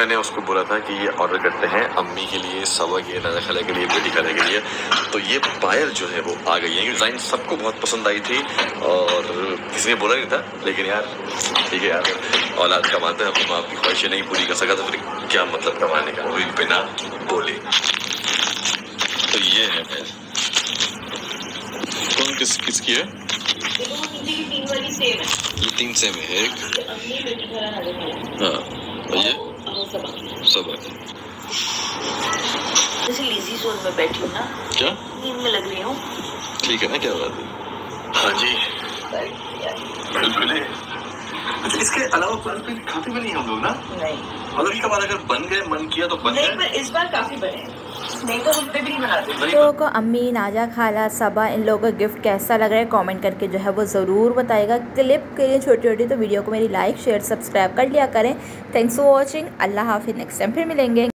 मैंने उसको बोला था कि ये ऑर्डर करते हैं अम्मी के लिए, सवा के, नाना खाला के लिए, बेटी खाला के लिए। तो ये पायल जो है वो आ गई है। ये डिज़ाइन सबको बहुत पसंद आई थी और किसी ने बोला नहीं था, लेकिन यार ठीक है यार, औलाद कमाते हैं, अपनी माँ की ख्वाहिशें नहीं पूरी कर सका तो फिर क्या मतलब कमाने का, वो भी बिना बोले। तो ये है कौन किसकी है? तीन वाली सेम है। ये 3 सेम है। एक हाँ, ये सब जैसे लेजी जोन में बैठी हूँ ना, क्या नींद में लग रही हूँ। ठीक है ना, क्या बात है? हाँ जी बिल्कुल। इसके अलावा प्लान खाते भी नहीं हम लोग ना। नहीं, मतलब इसका बाद अगर बन गए, मन किया तो बन गए। पर इस बार काफी बने, नहीं तो हम पे भी नहीं बनाते। तो लोगों को अम्मी, नाजा, खाला, सबा इन लोगों का गिफ्ट कैसा लग रहा है कमेंट करके जो है वो ज़रूर बताएगा। क्लिप के लिए छोटी छोटी तो वीडियो को मेरी लाइक शेयर सब्सक्राइब कर लिया करें। Thanks for watching. अल्लाह हाफिज़। नेक्स्ट टाइम फिर मिलेंगे।